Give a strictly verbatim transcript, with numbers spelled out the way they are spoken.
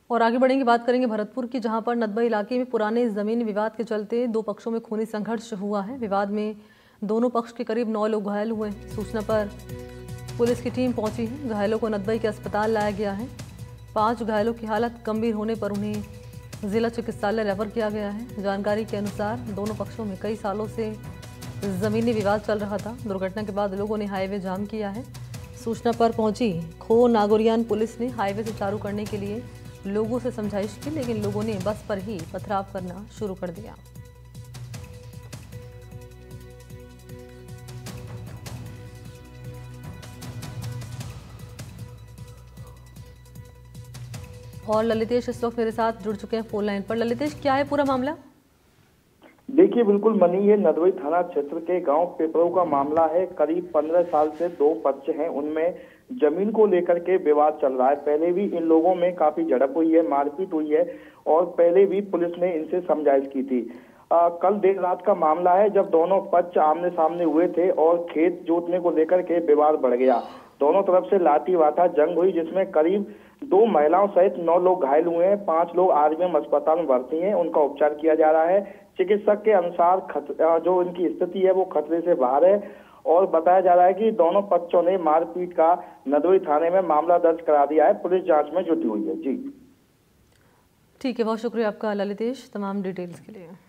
और आगे बढ़ेंगे, बात करेंगे भरतपुर की, जहां पर नदबा इलाके में पुराने जमीन विवाद के चलते दो पक्षों में खूनी संघर्ष हुआ है। विवाद में दोनों पक्ष के करीब नौ लोग घायल हुए हैं। सूचना पर पुलिस की टीम पहुंची है। घायलों को नदबई के अस्पताल लाया गया है। पांच घायलों की हालत गंभीर होने पर उन्हें जिला चिकित्सालय रेफर किया गया है। जानकारी के अनुसार दोनों पक्षों में कई सालों से जमीनी विवाद चल रहा था। दुर्घटना के बाद लोगों ने हाईवे जाम किया है। सूचना पर पहुंची खो नागोरियान पुलिस ने हाईवे से चालू करने के लिए लोगों से समझाइश की, लेकिन लोगों ने बस पर ही पथराव करना शुरू कर दिया। और ललितेश इस वक्त मेरे साथ जुड़ चुके हैं फोन लाइन पर। ललितेश, क्या है पूरा मामला? देखिए, बिल्कुल मनी, ये नदबई थाना क्षेत्र के गांव पेपरों का मामला है। करीब पंद्रह साल से दो पक्ष हैं, उनमें जमीन को लेकर के विवाद चल रहा है। पहले भी इन लोगों में काफी झड़प हुई है, मारपीट हुई है और पहले भी पुलिस ने इनसे समझाइश की थी। आ, कल देर रात का मामला है, जब दोनों पक्ष आमने सामने हुए थे और खेत जोतने को लेकर के विवाद बढ़ गया। दोनों तरफ से लाठी वाठा जंग हुई, जिसमें करीब दो महिलाओं सहित नौ लोग घायल हुए हैं। पांच लोग आरबीएम अस्पताल में भर्ती हैं, उनका उपचार किया जा रहा है। चिकित्सक के अनुसार खतरा जो इनकी स्थिति है वो खतरे से बाहर है और बताया जा रहा है कि दोनों पक्षों ने मारपीट का नदबई थाने में मामला दर्ज करा दिया है। पुलिस जांच में जुटी हुई है। जी ठीक है, बहुत शुक्रिया आपका ललितेश तमाम डिटेल्स के लिए।